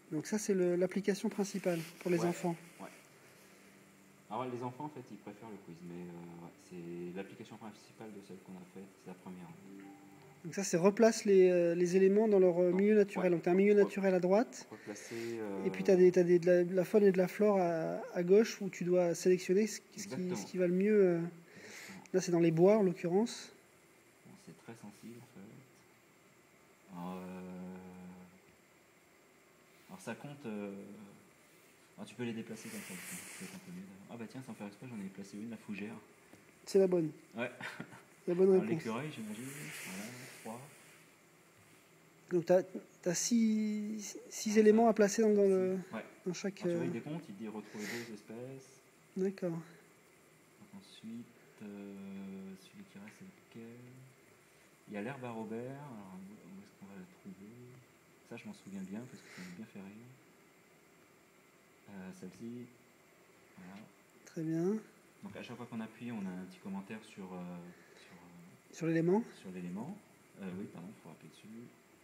Donc ça, c'est l'application principale pour les enfants. Ouais. Alors les enfants, en fait, ils préfèrent le quiz, mais c'est l'application principale de celle qu'on a faite, c'est la première. Donc ça, c'est replace les éléments dans leur milieu naturel. Donc tu as un milieu naturel à droite, replacer, et puis tu as, de la faune et de la flore à gauche, où tu dois sélectionner ce qui va le mieux. Là, c'est dans les bois, en l'occurrence. Bon, c'est très sensible, en fait. Alors ça compte... Alors tu peux les déplacer comme ça, c'est un peu mieux. Ah bah tiens, sans faire exprès, j'en ai placé une, la fougère. C'est la bonne. Ouais. La bonne réponse. L'écureuil, j'imagine. Voilà, 3. Donc tu as 6 éléments à placer dans chaque... Alors, tu vois, il décompte, il dit retrouver 2 espèces. D'accord. Ensuite, celui qui reste, c'est lequel? Il y a l'herbe à Robert. Alors, où est-ce qu'on va la trouver? Ça, je m'en souviens bien, parce que ça m'a bien fait rire. Celle-ci. Voilà. Très bien. Donc, à chaque fois qu'on appuie, on a un petit commentaire sur l'élément. Sur l'élément. Oui, pardon, il faut rappeler dessus.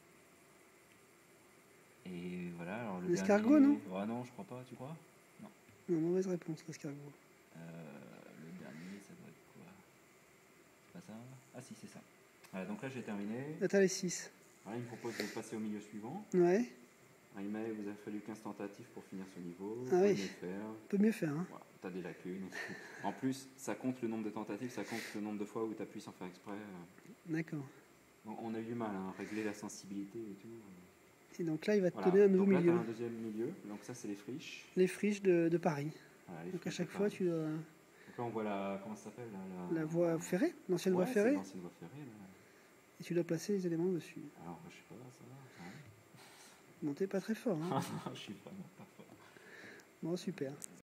Et voilà, alors l'escargot, non? Ah non, je crois pas, tu crois? Non. Non, mauvaise réponse, l'escargot. Le dernier, ça doit être quoi? C'est pas ça? Ah si, c'est ça. Voilà, donc là j'ai terminé. Là, t'as les 6. Alors, il me propose de passer au milieu suivant. Ouais. Il m'a vous a fallu 15 tentatives pour finir ce niveau. Ah oui. On peut mieux faire. Hein. Voilà, t'as des lacunes. En plus, ça compte le nombre de tentatives, ça compte le nombre de fois où tu appuies sans faire exprès. D'accord. Bon, on a eu du mal à régler la sensibilité et tout. Et donc là, il va te donner un nouveau milieu. Là, tu as un deuxième milieu. Donc ça, c'est les friches. Les friches de Paris. Voilà, donc à chaque fois, tu dois... Donc là, on voit comment ça s'appelle la voie ferrée, l'ancienne voie ferrée. L'ancienne voie ferrée, là. Et tu dois placer les éléments dessus. Alors, je sais pas, ça va. Bon, t'es pas très fort. Hein. Je suis vraiment pas fort. Bon, super.